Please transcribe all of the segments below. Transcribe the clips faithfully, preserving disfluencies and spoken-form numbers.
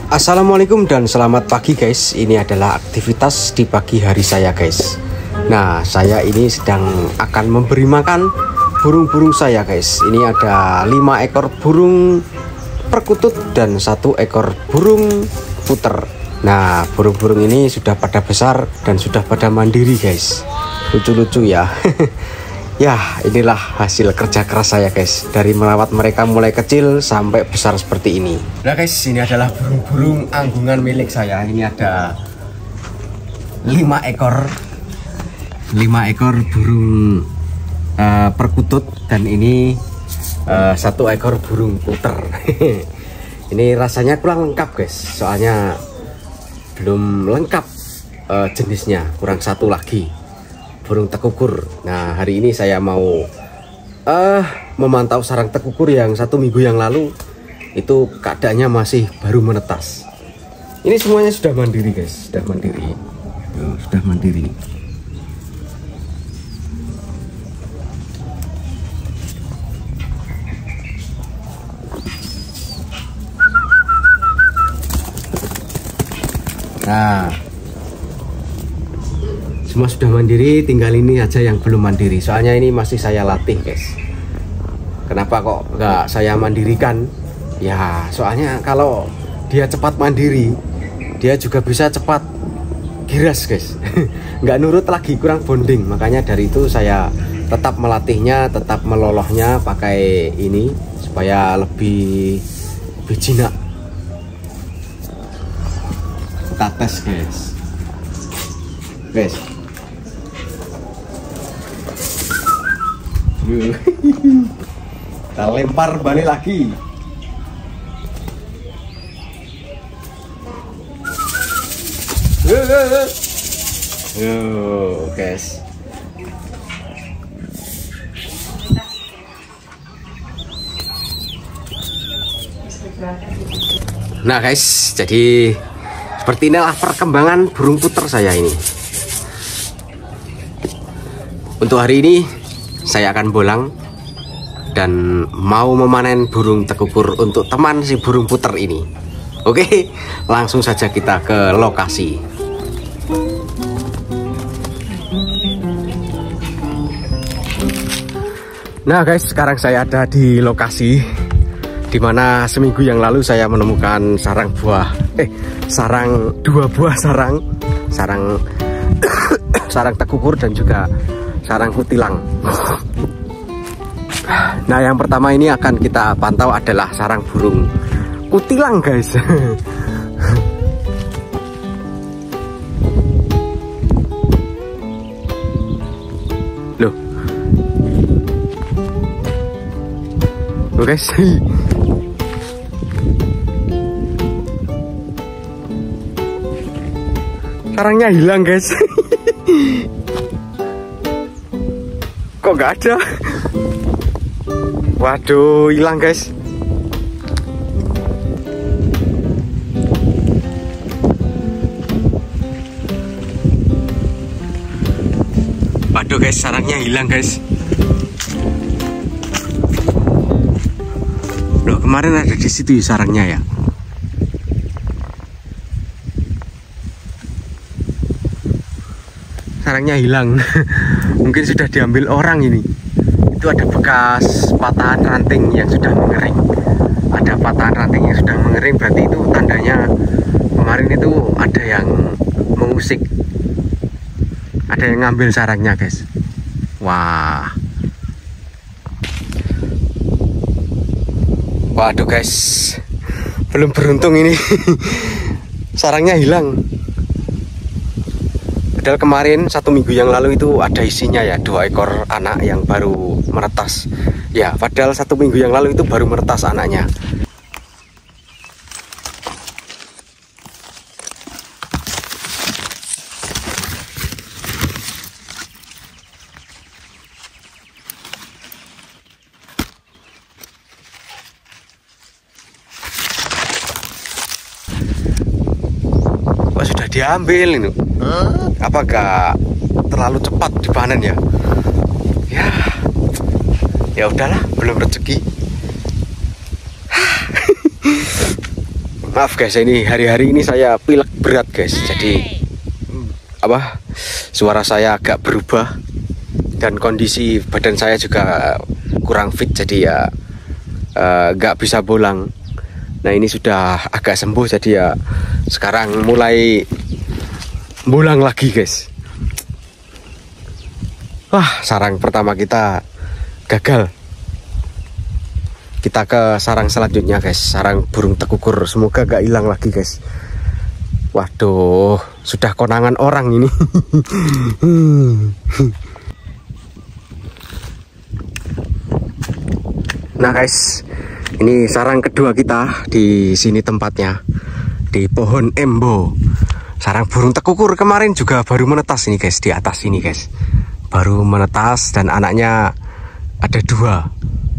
Assalamualaikum dan selamat pagi guys. Ini adalah aktivitas di pagi hari saya guys. Nah, saya ini sedang akan memberi makan burung-burung saya guys. Ini ada lima ekor burung perkutut dan satu ekor burung puter. Nah, burung-burung ini sudah pada besar dan sudah pada mandiri guys. Lucu-lucu ya. Ya, inilah hasil kerja keras saya guys, dari merawat mereka mulai kecil sampai besar seperti ini. Nah guys, ini adalah burung-burung anggungan milik saya. Ini ada lima ekor lima ekor burung uh, perkutut dan ini uh, satu ekor burung puter. Ini rasanya kurang lengkap guys, soalnya belum lengkap uh, jenisnya, kurang satu lagi. Burung tekukur. Nah, hari ini saya mau uh, memantau sarang tekukur yang satu minggu yang lalu itu keadaannya masih baru menetas. Ini semuanya sudah mandiri guys, sudah mandiri. Tuh, sudah mandiri. Nah, semua sudah mandiri, tinggal ini aja yang belum mandiri. Soalnya ini masih saya latih guys. Kenapa kok nggak saya mandirikan? Ya soalnya kalau dia cepat mandiri, dia juga bisa cepat giras guys. Nggak nurut lagi, kurang bonding. Makanya dari itu saya tetap melatihnya, tetap melolohnya pakai ini supaya lebih lebih jinak. Kita tes guys. Guys. Kita lempar balik lagi. Yo guys. Nah guys, jadi seperti inilah perkembangan burung puter saya ini. Untuk hari ini saya akan bolang dan mau memanen burung tekukur untuk teman si burung puter ini. Oke, langsung saja kita ke lokasi. Nah guys, sekarang saya ada di lokasi dimana seminggu yang lalu saya menemukan sarang buah eh sarang dua buah sarang sarang sarang tekukur dan juga sarang kutilang. Nah, yang pertama ini akan kita pantau adalah sarang burung kutilang guys. Loh, loh guys. Sarangnya hilang guys. Kok nggak ada? Waduh, hilang guys. Waduh guys, sarangnya hilang guys. Loh, kemarin ada di situ sarangnya ya. Sarangnya hilang. Mungkin sudah diambil orang ini. Itu ada bekas patahan ranting yang sudah mengering. Ada patahan ranting yang sudah mengering, berarti itu tandanya kemarin itu ada yang mengusik, ada yang ngambil sarangnya guys. Wah, waduh guys, belum beruntung ini. Sarangnya hilang. Padahal kemarin satu minggu yang lalu itu ada isinya ya, dua ekor anak yang baru meretas. Ya, padahal satu minggu yang lalu itu baru meretas anaknya. Kok sudah diambil ini? Apa gak terlalu cepat dipanen ya? Ya, ya udahlah, belum rezeki. Maaf guys, ini hari-hari ini saya pilek berat guys. Jadi apa? Suara saya agak berubah dan kondisi badan saya juga kurang fit, jadi ya nggak uh, bisa bolang. Nah ini sudah agak sembuh, jadi ya sekarang mulai bolang lagi guys. Wah, sarang pertama kita gagal. Kita ke sarang selanjutnya guys, sarang burung tekukur. Semoga gak hilang lagi guys. Waduh, sudah konangan orang ini. Nah guys, ini sarang kedua kita di sini tempatnya, di pohon embo. Sarang burung tekukur kemarin juga baru menetas ini guys, di atas ini guys. Baru menetas dan anaknya ada dua.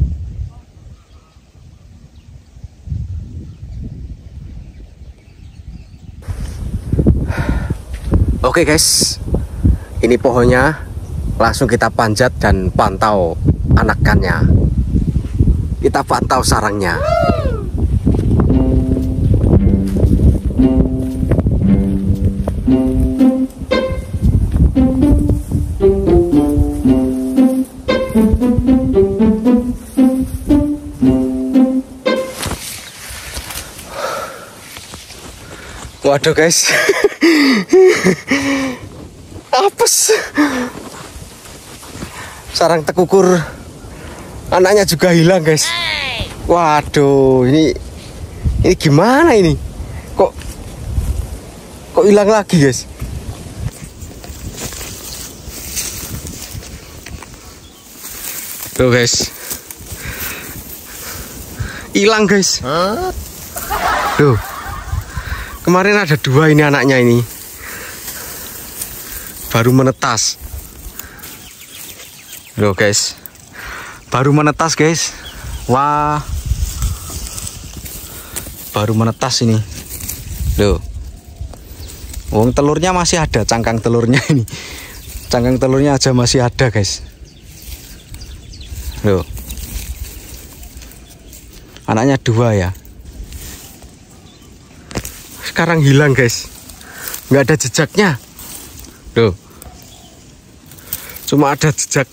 Oke guys, ini pohonnya, langsung kita panjat dan pantau anakannya. Kita pantau sarangnya. Waduh guys. Apes. Sarang tekukur anaknya juga hilang guys. Waduh, ini ini gimana ini? Kok kok hilang lagi guys? Tuh guys, hilang guys. Tuh, kemarin ada dua ini anaknya ini, baru menetas. Loh guys, baru menetas guys. Wah, baru menetas ini. Loh, wong telurnya masih ada, cangkang telurnya ini, cangkang telurnya aja masih ada guys. Loh, anaknya dua ya. Sekarang hilang guys, nggak ada jejaknya. Loh, cuma ada jejak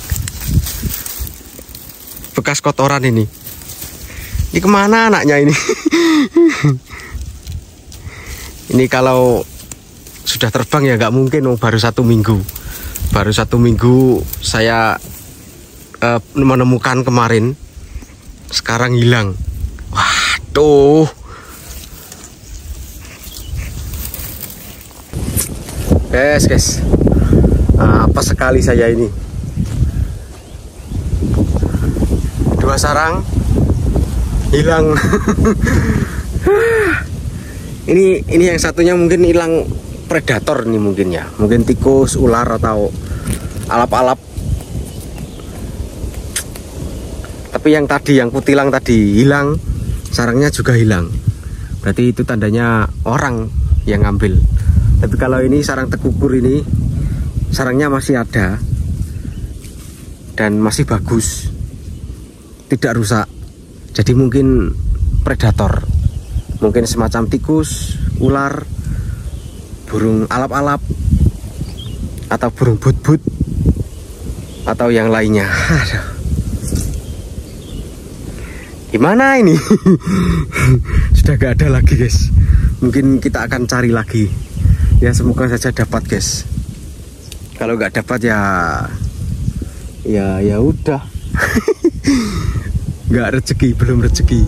bekas kotoran ini. Ini kemana anaknya ini? Ini kalau sudah terbang ya nggak mungkin. Oh, baru satu minggu, baru satu minggu saya uh, menemukan kemarin. Sekarang hilang. Waduh. Guys, guys, apa sekali saya ini. Dua sarang hilang. ini ini yang satunya mungkin hilang predator nih mungkin ya, mungkin tikus, ular atau alap-alap. Tapi yang tadi, yang kutilang tadi hilang, sarangnya juga hilang. Berarti itu tandanya orang yang ngambil. Tapi kalau ini sarang tekukur ini, sarangnya masih ada dan masih bagus, tidak rusak. Jadi mungkin predator, mungkin semacam tikus, ular, burung alap-alap, atau burung but-but, atau yang lainnya. Aduh. Gimana ini? Sudah gak ada lagi guys. Mungkin kita akan cari lagi. Ya semoga saja dapat guys. Kalau nggak dapat ya ya ya udah. Nggak rezeki, belum rezeki.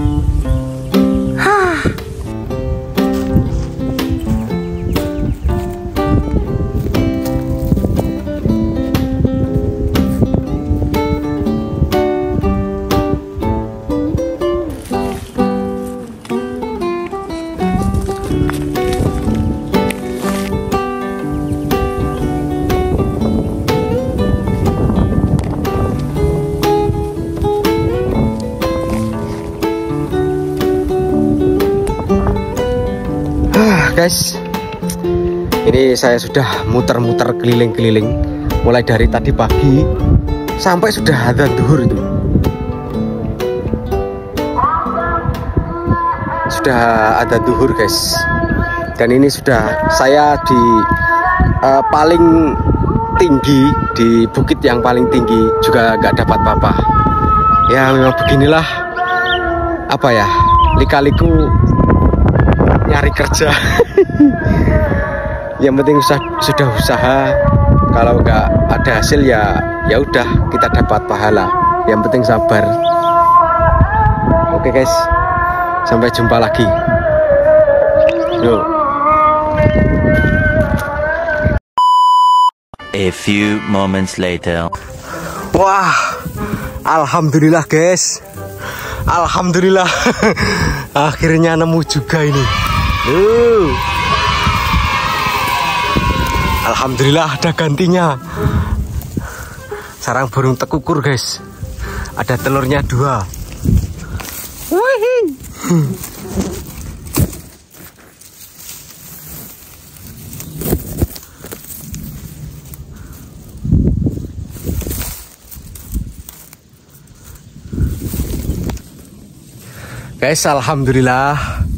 Guys, ini saya sudah muter-muter keliling-keliling mulai dari tadi pagi sampai sudah adzan zuhur itu. sudah ada duhur guys, dan ini sudah saya di uh, paling tinggi, di bukit yang paling tinggi juga nggak dapat apa-apa. Ya memang beginilah, apa ya, lika-liku nyari kerja. Yang penting sudah, sudah usaha, kalau nggak ada hasil ya ya udah, kita dapat pahala. Yang penting sabar. Oke guys, sampai jumpa lagi. Yo. A few moments later. Wah, alhamdulillah guys, alhamdulillah. Akhirnya nemu juga ini. Uh. Alhamdulillah ada gantinya. Sarang burung tekukur guys, ada telurnya dua. Wih. Guys, alhamdulillah.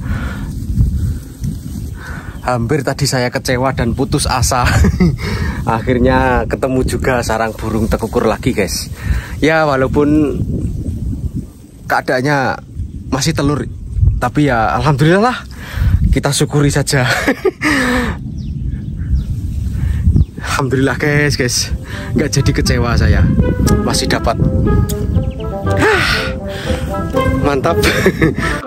Hampir tadi saya kecewa dan putus asa. Akhirnya ketemu juga sarang burung tekukur lagi guys. Ya walaupun keadaannya masih telur, tapi ya alhamdulillah lah, kita syukuri saja. Alhamdulillah guys, guys, nggak jadi kecewa saya, masih dapat. Mantap.